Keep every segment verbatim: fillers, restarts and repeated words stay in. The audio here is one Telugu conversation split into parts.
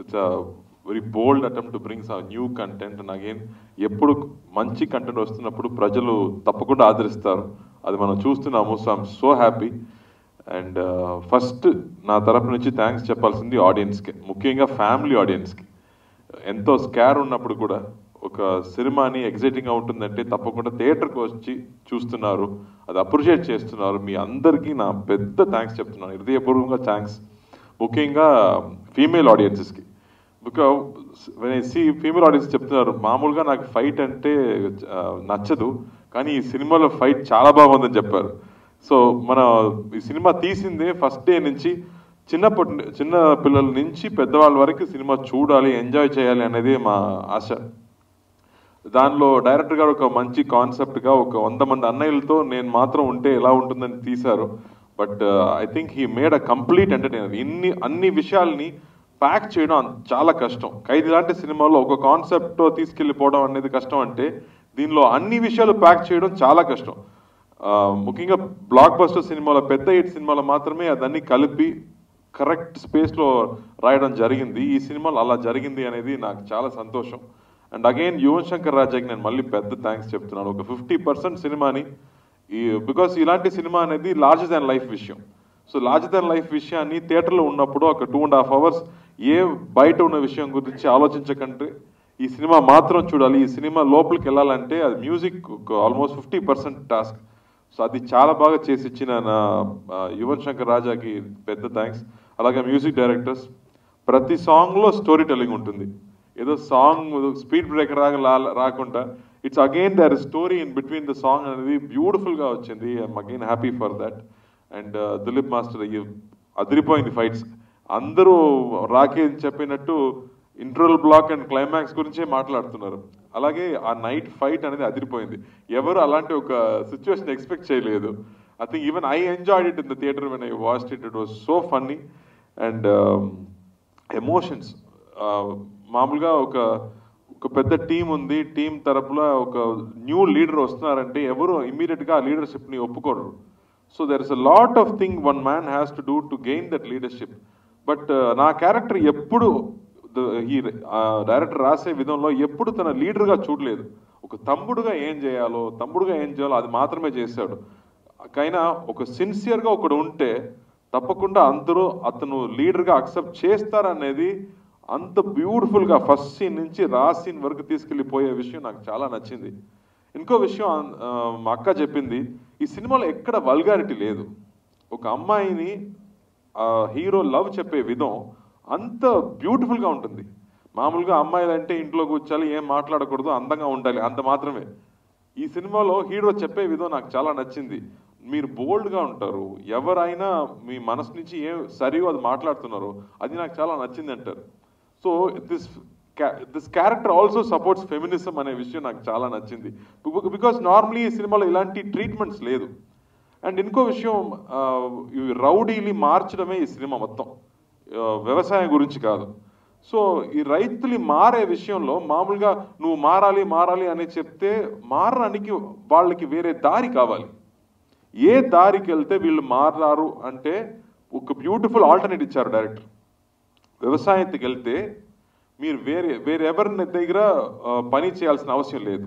It's a very bold attempt to bring some new content, and again, ఎప్పుడు మంచి కంటెంట్ వస్తున్నప్పుడు ప్రజలు తప్పకుండా ఆదరిస్తారు. అది మనం చూస్తున్నాము. So I'm so happy. And first నా తరపు నుంచి థ్యాంక్స్ చెప్పాల్సింది ఆడియన్స్కి, ముఖ్యంగా ఫ్యామిలీ ఆడియన్స్కి. ఎంతో స్కార్ ఉన్నప్పుడు కూడా ఒక సినిమాని ఎగ్జైటింగ్గా ఉంటుందంటే తప్పకుండా థియేటర్కి వచ్చి చూస్తున్నారు, అది అప్రిషియేట్ చేస్తున్నారు. మీ అందరికీ నా పెద్ద థ్యాంక్స్ చెప్తున్నాను, హృదయపూర్వకంగా థ్యాంక్స్. ముఖ్యంగా ఫీమేల్ ఆడియన్సెస్కి. Because when I see female audience చెప్తున్నారు, మామూలుగా నాకు ఫైట్ అంటే నచ్చదు, కానీ ఈ సినిమాలో ఫైట్ చాలా బాగుందని చెప్పారు. సో మన ఈ సినిమా తీసిందే ఫస్ట్ డే నుంచి చిన్నప్పటి చిన్న పిల్లల నుంచి పెద్దవాళ్ళ వరకు సినిమా చూడాలి, ఎంజాయ్ చేయాలి అనేది మా ఆశ. దానిలో డైరెక్టర్ గారు ఒక మంచి కాన్సెప్ట్గా ఒక వంద మంది అన్నయ్యలతో నేను మాత్రం ఉంటే ఎలా ఉంటుందని తీశారు. But I think he made a complete entertainer. ఇన్ని అన్ని విషయాల్ని ప్యాక్ చేయడం చాలా కష్టం. ఖైదీ లాంటి సినిమాలో ఒక కాన్సెప్ట్ తీసుకెళ్ళిపోవడం అనేది కష్టం అంటే, దీనిలో అన్ని విషయాలు ప్యాక్ చేయడం చాలా కష్టం. ముఖ్యంగా బ్లాక్ బస్టర్ సినిమాలో, పెద్ద హిట్ సినిమాలో మాత్రమే అదన్నీ కలిపి కరెక్ట్ స్పేస్లో రాయడం జరిగింది. ఈ సినిమాలో అలా జరిగింది అనేది నాకు చాలా సంతోషం. అండ్ అగైన్ యువన్ శంకర్ రాజాకి నేను మళ్ళీ పెద్ద థ్యాంక్స్ చెప్తున్నాను. ఒక ఫిఫ్టీ పర్సెంట్ సినిమాని ఈ బికాస్ ఇలాంటి సినిమా అనేది లార్జర్ దాన్ లైఫ్ విషయం. సో లార్జర్ దాన్ లైఫ్ విషయాన్ని థియేటర్లో ఉన్నప్పుడు ఒక టూ అండ్ హాఫ్ అవర్స్ ఏ బయట ఉన్న విషయం గురించి ఆలోచించకంటే ఈ సినిమా మాత్రం చూడాలి. ఈ సినిమా లోపలికి వెళ్ళాలంటే అది music almost fifty percent task. So అది చాలా బాగా చేసి ఇచ్చిన నా యువన్ శంకర్ రాజాకి పెద్ద థ్యాంక్స్. అలాగే మ్యూజిక్ డైరెక్టర్స్, ప్రతి సాంగ్లో స్టోరీ టెల్లింగ్ ఉంటుంది. ఏదో సాంగ్ స్పీడ్ బ్రేకర్ రాగా రాకుండా it's again there story in between the song అనేది బ్యూటిఫుల్గా వచ్చింది. I'm again happy for that. And Dilip master అదిరిపోయింది ఫైట్స్. అందరూ రాకేష్ చెప్పినట్టు ఇంట్రోల్ బ్లాక్ అండ్ క్లైమాక్స్ గురించే మాట్లాడుతున్నారు. అలాగే ఆ నైట్ ఫైట్ అనేది అదిరిపోయింది. ఎవరు అలాంటి ఒక సిచ్యువేషన్ ఎక్స్పెక్ట్ చేయలేదు. I think even I enjoyed it in the theatre when I watched it. It was so funny. And emotions, మామూలుగా ఒక ఒక పెద్ద టీం ఉంది, టీం తరపున ఒక న్యూ లీడర్ వస్తున్నారంటే ఎవరు ఇమ్మీడియట్గా ఆ లీడర్షిప్ని ఒప్పుకోరు. So there is a lot of thing one man has to do to gain that leadership. But నా క్యారెక్టర్ ఎప్పుడు ఈ డైరెక్టర్ రాసే విధంలో ఎప్పుడు తన లీడర్గా చూడలేదు. ఒక తమ్ముడుగా ఏం చేయాలో తమ్ముడుగా ఏం చేయాలో అది మాత్రమే చేశాడు. కైనా ఒక సిన్సియర్గా ఒకడు ఉంటే తప్పకుండా అందరూ అతను లీడర్గా అక్సెప్ట్ చేస్తారనేది అంత బ్యూటిఫుల్గా ఫస్ట్ సీన్ నుంచి లాస్ట్ సీన్ వరకు తీసుకెళ్ళిపోయే విషయం నాకు చాలా నచ్చింది. ఇంకో విషయం మా అక్క చెప్పింది, ఈ సినిమాలో ఎక్కడ వల్గారిటీ లేదు. ఒక అమ్మాయిని హీరో లవ్ చెప్పే విధం అంత బ్యూటిఫుల్గా ఉంటుంది. మామూలుగా అమ్మాయిలు అంటే ఇంట్లో కూర్చోాలి, ఏం మాట్లాడకూడదు, అందంగా ఉండాలి, అంత మాత్రమే. ఈ సినిమాలో హీరో చెప్పే విధం నాకు చాలా నచ్చింది. మీరు బోల్డ్గా ఉంటారు, ఎవరైనా మీ మనసు నుంచి ఏం సరియో అది మాట్లాడుతున్నారు, అది నాకు చాలా నచ్చింది అంటారు. So this this character also supports feminism అనే విషయం నాకు చాలా నచ్చింది. బికాస్ నార్మలీ ఈ సినిమాలో ఇలాంటి ట్రీట్మెంట్స్ లేదు. అండ్ ఇంకో విషయం, ఈ రౌడీని మార్చడమే ఈ సినిమా మొత్తం, వ్యవసాయం గురించి కాదు. సో ఈ రైతులు మారే విషయంలో మామూలుగా నువ్వు మారాలి మారాలి అని చెప్తే మారడానికి వాళ్ళకి వేరే దారి కావాలి. ఏ దారికి వెళ్తే వీళ్ళు మారారు అంటే ఒక బ్యూటిఫుల్ ఆల్టర్నేట్ ఇచ్చారు డైరెక్టర్. వ్యవసాయానికి వెళ్తే మీరు వేరే వేరెవరి దగ్గర పని చేయాల్సిన అవసరం లేదు.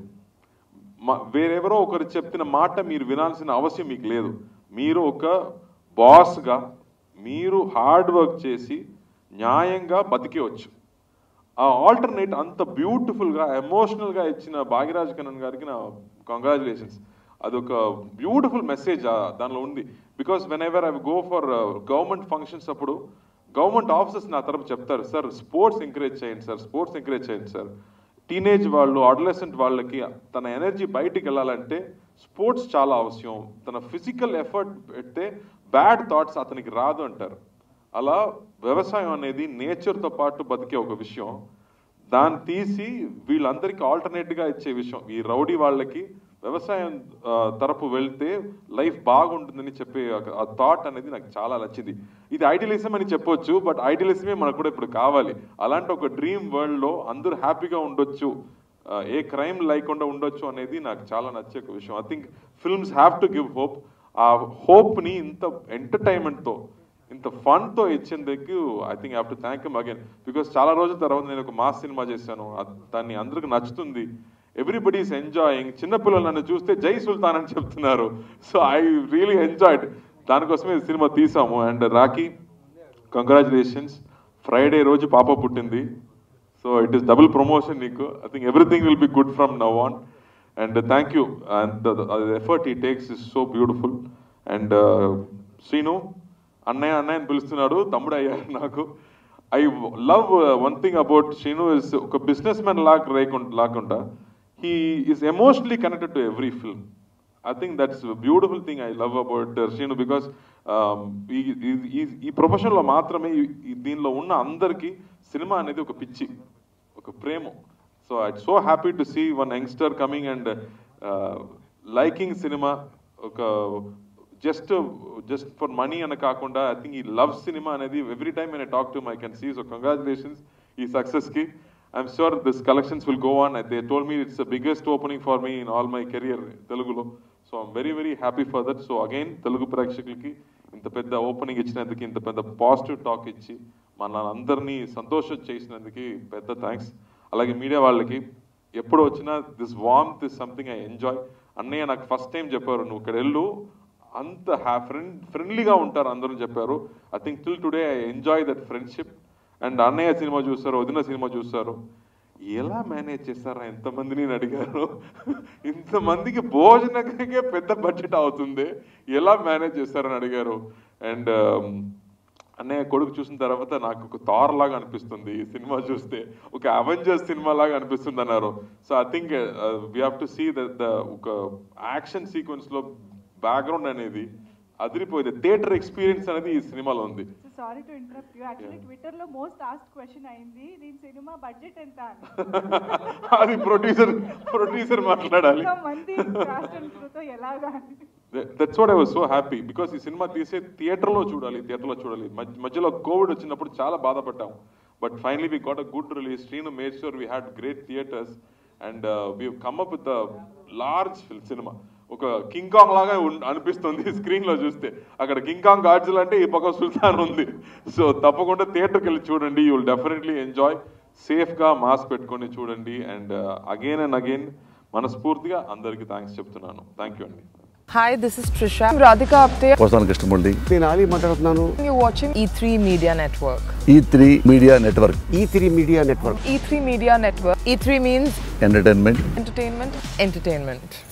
వేరెవరో ఒకరు చెప్పిన మాట మీరు వినాల్సిన అవసరం మీకు లేదు. మీరు ఒక బాస్గా మీరు హార్డ్ వర్క్ చేసి న్యాయంగా బతికేవచ్చు. ఆ ఆల్టర్నేట్ అంత బ్యూటిఫుల్గా ఎమోషనల్గా ఇచ్చిన భాగ్యరాజ్ కన్నన్ గారికి నా కంగ్రాచులేషన్స్. అదొక బ్యూటిఫుల్ మెసేజ్ దానిలో ఉంది. Because whenever I go for government functions అప్పుడు గవర్నమెంట్ ఆఫీసర్స్ నా తరపు చెప్తారు, సార్ స్పోర్ట్స్ ఎంకరేజ్ చేయండి సార్, స్పోర్ట్స్ ఎంకరేజ్ చేయండి సార్. టీనేజ్ వాళ్ళు, అడలసెంట్ వాళ్ళకి తన ఎనర్జీ బయటికి వెళ్ళాలంటే స్పోర్ట్స్ చాలా అవసరం. తన ఫిజికల్ ఎఫర్ట్ పెడితే బ్యాడ్ థాట్స్ అతనికి రాదు అంటారు. అలా వ్యవసాయం అనేది నేచర్తో పాటు బతికే ఒక విషయం. దాన్ని తీసి వీళ్ళందరికీ ఆల్టర్నేట్గా ఇచ్చే విషయం. ఈ రౌడీ వాళ్ళకి వ్యవసాయం తరపు వెళ్తే లైఫ్ బాగుంటుందని చెప్పే ఆ థాట్ అనేది నాకు చాలా నచ్చింది. ఇది ఐడియలిజం అని చెప్పొచ్చు, బట్ ఐడియలిజమే మనకు కూడా ఇప్పుడు కావాలి. అలాంటి ఒక డ్రీమ్ వరల్డ్లో అందరూ హ్యాపీగా ఉండొచ్చు, ఏ క్రైమ్ లేకుండా ఉండొచ్చు అనేది నాకు చాలా నచ్చే ఒక విషయం. I think films have to give hope. ఆ హోప్ని ఇంత ఎంటర్టైన్మెంట్తో ఇంత ఫన్తో ఇచ్చేందుకు I think I have to thank him again. Because చాలా రోజుల తర్వాత నేను ఒక మాస్ సినిమా చేశాను, దాన్ని అందరికి నచ్చుతుంది, ఎవ్రీబడి ఈస్ ఎంజాయింగ్. చిన్నపిల్లలు నన్ను చూస్తే జై సుల్తాన్ అని చెప్తున్నారు. So I really enjoyed. దానికోసమే ఈ సినిమా తీసాము. And Rakhi, congratulations. ఫ్రైడే రోజు పాప పుట్టింది. So it is double promotion నీకు. I think everything will be good from now on. And thank you. And the effort he takes is so beautiful. And Srinu అన్నయ్య అన్నయ్య అని పిలుస్తున్నాడు, తమ్ముడు అయ్యారు నాకు. I love one thing about Srinu is ఒక బిజినెస్ మ్యాన్ లాగా లేకుండా లాకుండా he is emotionally connected to every film. I think that's a beautiful thing I love about uh, Shrinu, because ఈ ప్రొఫెషన్లో మాత్రమే దీనిలో ఉన్న అందరికీ సినిమా అనేది ఒక పిచ్చి, ఒక ప్రేమ. So I so happy to see one youngster coming and liking సినిమా. ఒక జస్ట్ జస్ట్ ఫర్ మనీ అని కాకుండా ఐ థింక్ ఈ లవ్ సినిమా అనేది ఎవ్రీ టైమ్ నేను talk to I can see. So congratulations ఈ సక్సెస్కి. I'm sure this collections will go on. They told me it's the biggest opening for me in all my career Telugulo. So I'm very very happy for that. So again Telugu ప్రేక్షకులకి ఇంత పెద్ద ఓపెనింగ్ ఇచ్చినందుకు, ఇంత పెద్ద పాజిటివ్ టాక్ ఇచ్చి మన అందరినీ సంతోషం చేసినందుకు పెద్ద థ్యాంక్స్. అలాగే మీడియా వాళ్ళకి ఎప్పుడు వచ్చినా this warmth is something I enjoy. అన్నయ్య నాకు ఫస్ట్ టైం చెప్పారు, నువ్వు ఇక్కడ వెళ్ళు, అంత హ్యా ఫ్రెండ్ ఫ్రెండ్లీగా ఉంటారు అందరూ చెప్పారు. I think till today I enjoy that friendship. And అన్నయ్య సినిమా చూస్తారు, వదిన సినిమా చూస్తారు, ఎలా మేనేజ్ చేస్తారా ఎంతమందిని అడిగారు. ఇంతమందికి భోజనకే పెద్ద బడ్జెట్ అవుతుంది, ఎలా మేనేజ్ చేస్తారని అడిగారు. అండ్ అన్నయ్య కొడుకు చూసిన తర్వాత నాకు ఒక థార్ లాగా అనిపిస్తుంది ఈ సినిమా చూస్తే, ఒక అవెంజర్స్ సినిమా లాగా అనిపిస్తుంది అన్నారు. So I think we have to see that the ఒక యాక్షన్ సీక్వెన్స్లో బ్యాక్గ్రౌండ్ అనేది అదిరిపోయింది. థియేటర్ ఎక్స్పీరియన్స్ అనేది ఈ సినిమాలో ఉంది. Sorry to interrupt you, actually Twitter లో మోస్ట్ ఆస్క్డ్ క్వశ్చన్ అయింది దీని సినిమా బడ్జెట్ ఎంత అని. అది ప్రొడ్యూసర్ ప్రొడ్యూసర్ మాట్లాడాలి. మంది కాస్ట్ అండ్ క్రూ తో ఎలాగా. That's what I was so happy, because ఈ సినిమా తీసే థియేటర్లో చూడాలి, థియేటర్లో చూడాలి. మధ్యలో కోవిడ్ వచ్చినప్పుడు చాలా బాధపడ్డాము, but finally we got a good release. Srinu made sure we had great theatres and we come up with a large సినిమా. ఒక కింగ్ కాంగ్ లాగా అనిపిస్తుంది స్క్రీన్ లో చూస్తే. అక్కడ కింగ్ కాంగ్ గాడ్జిల్ అంటే ఈ పక్క సుల్తాన్ ఉంది. సో తప్పకుండా థియేటర్కి వెళ్ళి చూడండి, you will definitely enjoy. Safe గా మాస్క్ పెట్టుకొని చూడండి. అండ్ అగైన్ అండ్ అగైన్ మనస్ఫూర్తిగా అందరికి థ్యాంక్స్ చెప్తున్నాను. థ్యాంక్ యూ అండి. Hi, this is Trisha. I'm Radhika Apte. Vasan Krishnamurthy. నేను ఆలీ మాట్లాడుతున్నాను. You're watching E three Media Network. E three Media Network. E three Media Network. E three Media Network. E three means Entertainment. entertainment, entertainment.